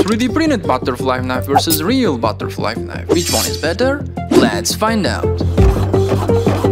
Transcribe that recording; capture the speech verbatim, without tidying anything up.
three D printed butterfly knife versus real butterfly knife. Which one is better? Let's find out.